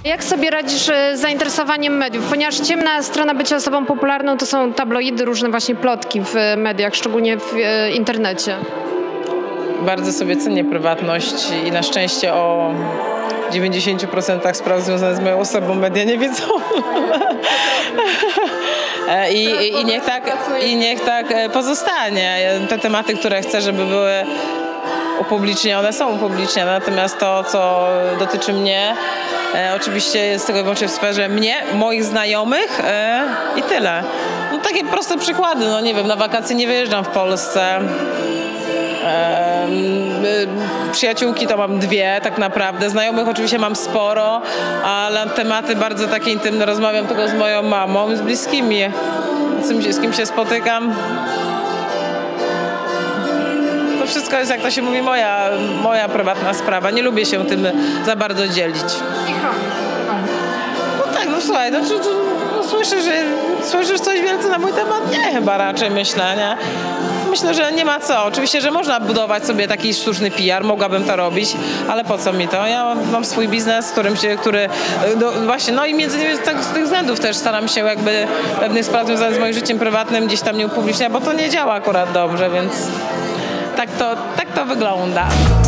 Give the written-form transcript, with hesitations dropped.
Jak sobie radzisz z zainteresowaniem mediów? Ponieważ ciemna strona bycia osobą popularną to są tabloidy, różne właśnie plotki w mediach, szczególnie w internecie. Bardzo sobie cenię prywatność i na szczęście o 90% spraw związanych z moją osobą media nie wiedzą. I niech tak pozostanie. Te tematy, które chcę, żeby były upublicznione, są upublicznione. Natomiast to, co dotyczy mnie, oczywiście jest tego wyłącznie w sferze mnie, moich znajomych i tyle. No, takie proste przykłady. No nie wiem, na wakacje nie wyjeżdżam w Polsce. Przyjaciółki to mam 2 tak naprawdę, znajomych oczywiście mam sporo, ale na tematy bardzo takie intymne rozmawiam tylko z moją mamą i z bliskimi, z kim się spotykam. To wszystko jest, jak to się mówi, moja prywatna sprawa, nie lubię się tym za bardzo dzielić. No tak, no słuchaj, słyszysz coś wielce na mój temat? Nie, chyba raczej myślę, nie? Myślę, że nie ma co. Oczywiście, że można budować sobie taki sztuczny PR, mogłabym to robić, ale po co mi to? Ja mam swój biznes, właśnie, no i między innymi z tych względów też staram się jakby pewnych spraw związanych z moim życiem prywatnym gdzieś tam nie upubliczniać, bo to nie działa akurat dobrze, więc tak to wygląda.